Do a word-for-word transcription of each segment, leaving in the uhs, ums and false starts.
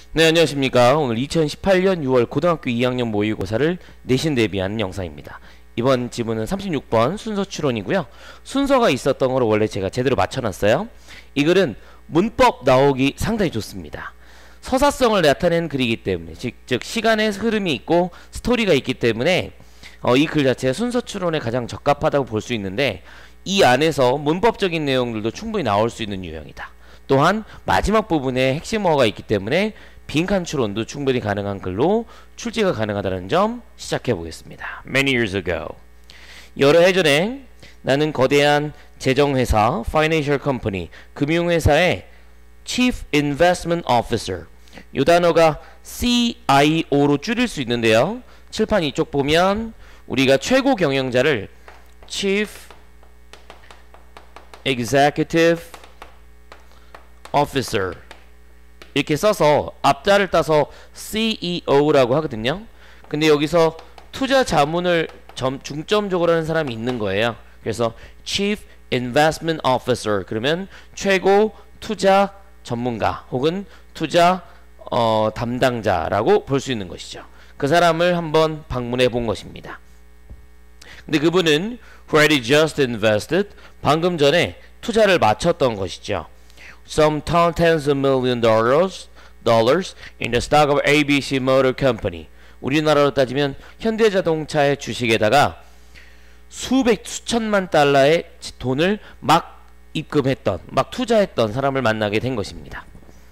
네, 안녕하십니까. 오늘 이천십팔 년 유월 고등학교 이 학년 모의고사를 내신 대비하는 영상입니다. 이번 지문은 삼십육 번 순서 추론이고요. 순서가 있었던 걸 원래 제가 제대로 맞춰놨어요. 이 글은 문법 나오기 상당히 좋습니다. 서사성을 나타내는 글이기 때문에 즉, 즉 시간의 흐름이 있고 스토리가 있기 때문에 어, 이 글 자체가 순서 추론에 가장 적합하다고 볼 수 있는데 이 안에서 문법적인 내용들도 충분히 나올 수 있는 유형이다. 또한 마지막 부분에 핵심어가 있기 때문에 빈칸 추론도 충분히 가능한 글로 출제가 가능하다는 점 시작해 보겠습니다. Many years ago. 여러 해 전에 나는 거대한 재정회사 Financial Company 금융회사의 Chief Investment Officer 이 단어가 씨 아이 오로 줄일 수 있는데요. 칠판 이쪽 보면 우리가 최고 경영자를 Chief Executive Officer 이렇게 써서 앞자를 따서 씨 이 오라고 하거든요. 근데 여기서 투자 자문을 점, 중점적으로 하는 사람이 있는 거예요. 그래서 Chief Investment Officer 그러면 최고 투자 전문가 혹은 투자 어, 담당자라고 볼 수 있는 것이죠. 그 사람을 한번 방문해 본 것입니다. 근데 그분은 who had just invested 방금 전에 투자를 마쳤던 것이죠. Some tens of million dollars, dollars in the stock of 에이비씨 Motor Company. 우리나라로 따지면 현대자동차의 주식에다가 수백, 수천만 달러의 돈을 막 입금했던, 막 투자했던 사람을 만나게 된 것입니다.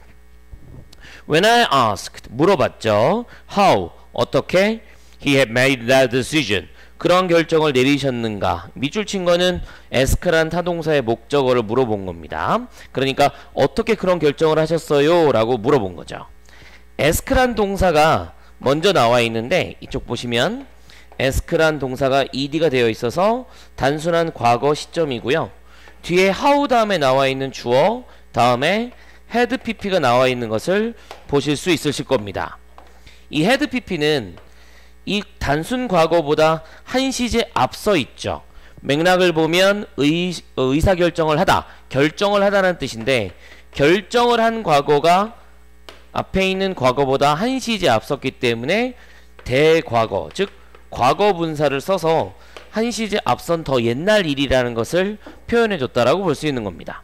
When I asked, 물어봤죠. How, 어떻게 he had made that decision. 그런 결정을 내리셨는가? 밑줄 친 거는 ask란 타동사의 목적어를 물어본 겁니다. 그러니까 어떻게 그런 결정을 하셨어요? 라고 물어본 거죠. ask란 동사가 먼저 나와 있는데 이쪽 보시면 ask란 동사가 ed가 되어 있어서 단순한 과거 시점이고요. 뒤에 how 다음에 나와 있는 주어 다음에 had pp가 나와 있는 것을 보실 수 있으실 겁니다. 이 had pp는 이 단순 과거보다 한 시제 앞서 있죠. 맥락을 보면 의, 의사결정을 하다, 결정을 하다는 뜻인데 결정을 한 과거가 앞에 있는 과거보다 한 시제 앞섰기 때문에 대과거, 즉 과거 분사를 써서 한 시제 앞선 더 옛날 일이라는 것을 표현해 줬다라고 볼 수 있는 겁니다.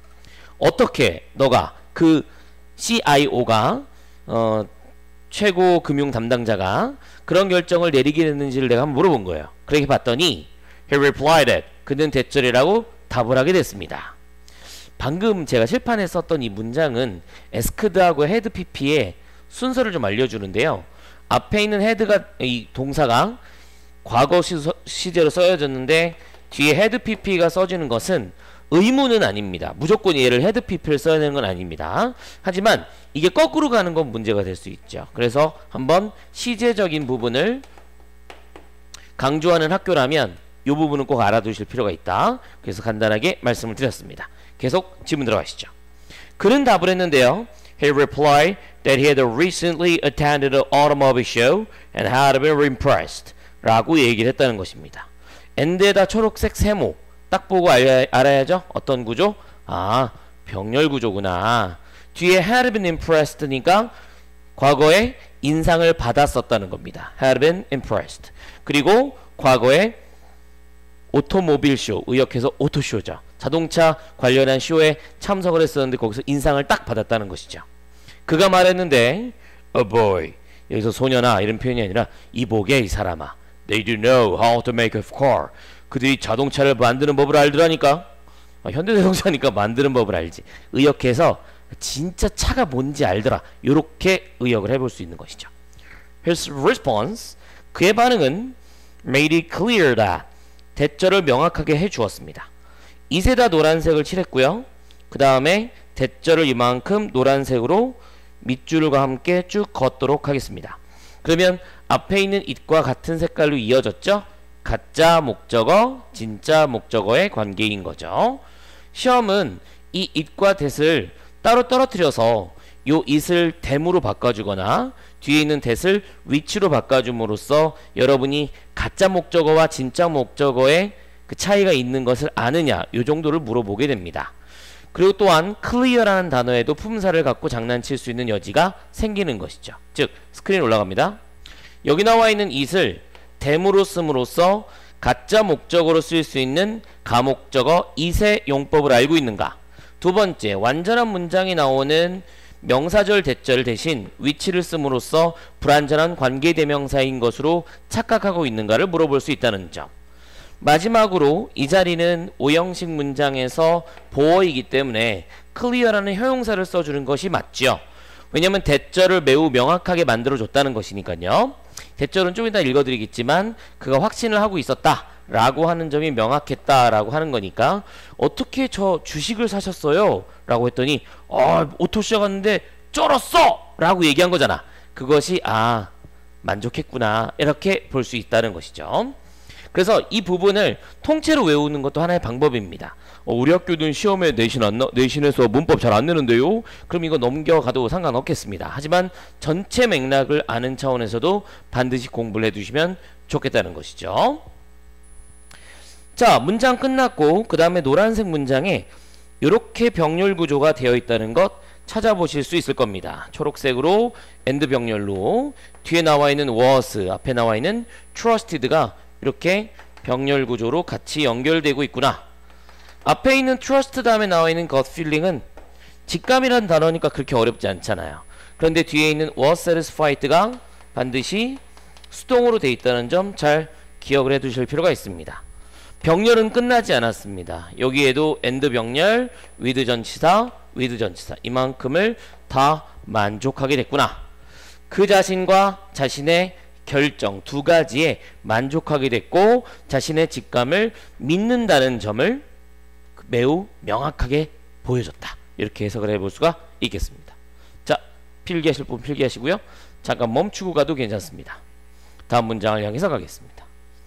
어떻게 너가 그 씨 아이 오가 어, 최고 금융 담당자가 그런 결정을 내리게 됐는지를 내가 한번 물어본 거예요. 그렇게 봤더니 he replied that 그는 대절이라고 답을 하게 됐습니다. 방금 제가 실판에 썼던 이 문장은 asked하고 had pp의 순서를 좀 알려주는데요. 앞에 있는 had가 이 동사가 과거 시제로 써여졌는데 뒤에 had pp가 써지는 것은 의무는 아닙니다. 무조건 얘를 had pp를 써야 되는 건 아닙니다. 하지만 이게 거꾸로 가는 건 문제가 될 수 있죠. 그래서 한번 시제적인 부분을 강조하는 학교라면 이 부분은 꼭 알아두실 필요가 있다. 그래서 간단하게 말씀을 드렸습니다. 계속 질문 들어가시죠. 그는 답을 했는데요. He replied that he had recently attended an automobile show and had been impressed 라고 얘기를 했다는 것입니다. 엔드에다 초록색 세모 딱 보고 알아야, 알아야죠. 어떤 구조? 아, 병렬 구조구나. 뒤에 had been impressed니까 과거에 인상을 받았었다는 겁니다. had been impressed. 그리고 과거에 오토모빌 쇼, 의역해서 오토쇼죠. 자동차 관련한 쇼에 참석을 했었는데 거기서 인상을 딱 받았다는 것이죠. 그가 말했는데 a boy, 여기서 소년아 이런 표현이 아니라 이보게 이 사람아. They do know how to make a car. 그들이 자동차를 만드는 법을 알더라니까. 아, 현대자동차니까 만드는 법을 알지. 의역해서 진짜 차가 뭔지 알더라. 요렇게 의역을 해볼 수 있는 것이죠. His response, 그의 반응은 made it clear that 대절을 명확하게 해주었습니다. 이세다 노란색을 칠했고요. 그 다음에 대절을 이만큼 노란색으로 밑줄과 함께 쭉 걷도록 하겠습니다. 그러면 앞에 있는 it과 같은 색깔로 이어졌죠? 가짜 목적어, 진짜 목적어의 관계인 거죠. 시험은 이 it과 that을 따로 떨어뜨려서 요 it을 them으로 바꿔주거나 뒤에 있는 that을 which로 바꿔줌으로써 여러분이 가짜 목적어와 진짜 목적어의 그 차이가 있는 것을 아느냐 요 정도를 물어보게 됩니다. 그리고 또한 clear라는 단어에도 품사를 갖고 장난칠 수 있는 여지가 생기는 것이죠. 즉 스크린 올라갑니다. 여기 나와 있는 it을 댐으로 씀으로써 가짜 목적어로 쓸 수 있는 가목적어 it의 용법을 알고 있는가? 두 번째, 완전한 문장이 나오는 명사절 대절 대신 위치를 씀으로써 불완전한 관계대명사인 것으로 착각하고 있는가를 물어볼 수 있다는 점. 마지막으로 이 자리는 오형식 문장에서 보어이기 때문에 clear라는 형용사를 써주는 것이 맞죠. 왜냐면 대절을 매우 명확하게 만들어줬다는 것이니까요. 대절은 좀 이따 읽어드리겠지만 그가 확신을 하고 있었다 라고 하는 점이 명확했다 라고 하는 거니까 어떻게 저 주식을 사셨어요? 라고 했더니 아 오토 시작하는데 쩔었어! 라고 얘기한 거잖아. 그것이 아 만족했구나 이렇게 볼 수 있다는 것이죠. 그래서 이 부분을 통째로 외우는 것도 하나의 방법입니다. 어, 우리 학교는 시험에 내신 안 나, 내신에서 문법 잘 안 내는데요? 그럼 이거 넘겨가도 상관없겠습니다. 하지만 전체 맥락을 아는 차원에서도 반드시 공부를 해두시면 좋겠다는 것이죠. 자, 문장 끝났고 그 다음에 노란색 문장에 이렇게 병렬 구조가 되어 있다는 것 찾아보실 수 있을 겁니다. 초록색으로 엔드 병렬로 뒤에 나와 있는 was, 앞에 나와 있는 trusted가 이렇게 병렬 구조로 같이 연결되고 있구나. 앞에 있는 trust 다음에 나와 있는 gut feeling은 직감이라는 단어니까 그렇게 어렵지 않잖아요. 그런데 뒤에 있는 was satisfied가 반드시 수동으로 되어 있다는 점 잘 기억을 해 두실 필요가 있습니다. 병렬은 끝나지 않았습니다. 여기에도 and 병렬, with 전치사, with 전치사 이만큼을 다 만족하게 됐구나. 그 자신과 자신의 결정 두 가지에 만족하게 됐고 자신의 직감을 믿는다는 점을 매우 명확하게 보여줬다. 이렇게 해석을 해볼 수가 있겠습니다. 자, 필기하실 분 필기하시고요. 잠깐 멈추고 가도 괜찮습니다. 다음 문장을 향해서 가겠습니다.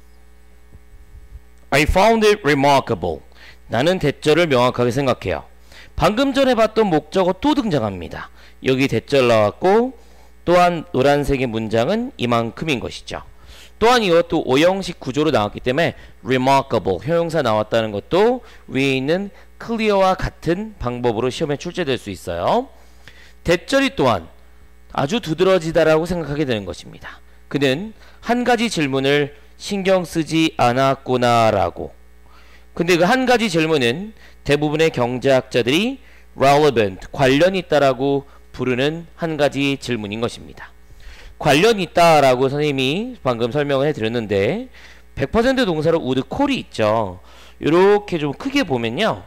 I found it remarkable. 나는 대절을 명확하게 생각해요. 방금 전에 봤던 목적어 또 등장합니다. 여기 대절 나왔고 또한 노란색의 문장은 이만큼인 것이죠. 또한 이것도 오형식 구조로 나왔기 때문에 remarkable, 형용사 나왔다는 것도 위에 있는 clear와 같은 방법으로 시험에 출제될 수 있어요. 대절이 또한 아주 두드러지다라고 생각하게 되는 것입니다. 그는 한 가지 질문을 신경 쓰지 않았구나 라고. 근데 그 한 가지 질문은 대부분의 경제학자들이 relevant, 관련이 있다라고 부르는 한 가지 질문인 것입니다. 관련이 있다라고 선생님이 방금 설명을 해드렸는데 백 퍼센트 동사로 would call이 있죠. 이렇게 좀 크게 보면요.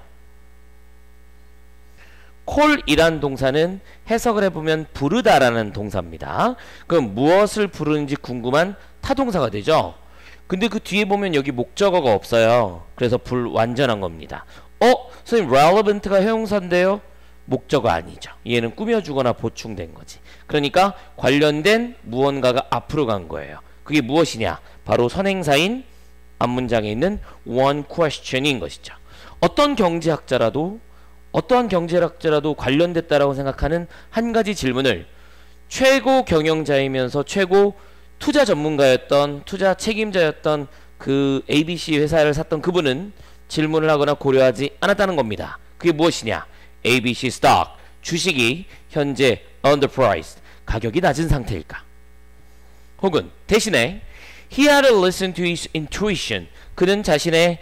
call이란 동사는 해석을 해보면 부르다라는 동사입니다. 그럼 무엇을 부르는지 궁금한 타동사가 되죠. 근데 그 뒤에 보면 여기 목적어가 없어요. 그래서 불완전한 겁니다. 어? 선생님 relevant가 형용사인데요? 목적어 아니죠. 얘는 꾸며주거나 보충된 거지. 그러니까 관련된 무언가가 앞으로 간 거예요. 그게 무엇이냐? 바로 선행사인 앞문장에 있는 one question인 것이죠. 어떤 경제학자라도 어떠한 경제학자라도 관련됐다라고 생각하는 한 가지 질문을 최고 경영자이면서 최고 투자 전문가였던 투자 책임자였던 그 에이비씨 회사를 샀던 그분은 질문을 하거나 고려하지 않았다는 겁니다. 그게 무엇이냐? 에이비씨 스톡, 주식이 현재 underpriced, 가격이 낮은 상태일까? 혹은 대신에 he had to listen to his intuition, 그는 자신의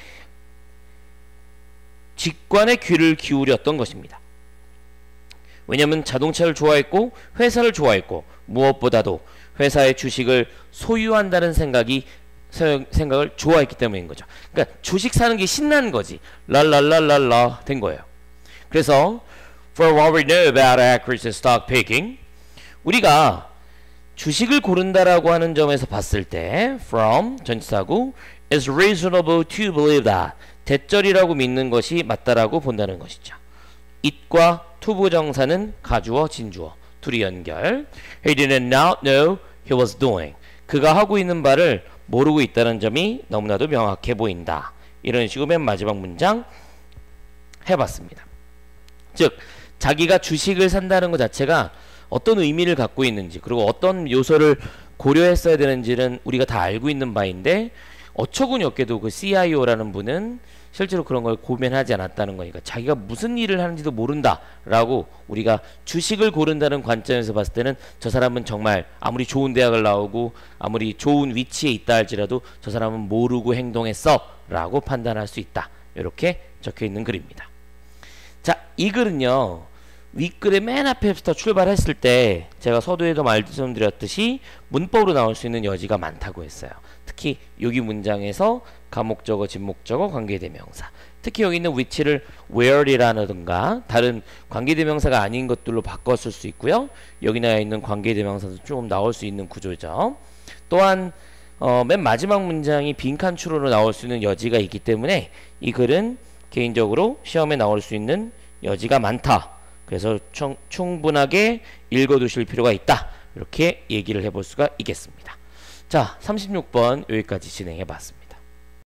직관의 귀를 기울였던 것입니다. 왜냐하면 자동차를 좋아했고 회사를 좋아했고 무엇보다도 회사의 주식을 소유한다는 생각이 생각을 좋아했기 때문인 거죠. 그러니까 주식 사는 게 신난 거지. 랄랄랄랄라 된 거예요. 그래서 for what we know about accurate stock picking, 우리가 주식을 고른다라고 하는 점에서 봤을 때 from 전치사고 is reasonable to believe that, 대절이라고 믿는 것이 맞다라고 본다는 것이죠. it과 to 부정사는 가주어 진주어 둘이 연결. He did not know he was doing, 그가 하고 있는 바를 모르고 있다는 점이 너무나도 명확해 보인다. 이런 식으로 맨 마지막 문장 해봤습니다. 즉 자기가 주식을 산다는 것 자체가 어떤 의미를 갖고 있는지 그리고 어떤 요소를 고려했어야 되는지는 우리가 다 알고 있는 바인데 어처구니 없게도 그 씨아이오라는 분은 실제로 그런 걸 고민하지 않았다는 거니까 자기가 무슨 일을 하는지도 모른다라고 우리가 주식을 고른다는 관점에서 봤을 때는 저 사람은 정말 아무리 좋은 대학을 나오고 아무리 좋은 위치에 있다 할지라도 저 사람은 모르고 행동했어 라고 판단할 수 있다. 이렇게 적혀 있는 글입니다. 자, 이 글은요 윗글의 맨 앞에부터 출발했을 때 제가 서두에도 말씀드렸듯이 문법으로 나올 수 있는 여지가 많다고 했어요. 특히 여기 문장에서 가목적어, 진목적어, 관계대명사, 특히 여기 있는 which를 where이라든가 다른 관계대명사가 아닌 것들로 바꿨을 수 있고요. 여기 나와 있는 관계대명사도 조금 나올 수 있는 구조죠. 또한 어, 맨 마지막 문장이 빈칸 추로로 나올 수 있는 여지가 있기 때문에 이 글은 개인적으로 시험에 나올 수 있는 여지가 많다. 그래서 총, 충분하게 읽어두실 필요가 있다. 이렇게 얘기를 해볼 수가 있겠습니다. 자, 삼십육 번 여기까지 진행해 봤습니다.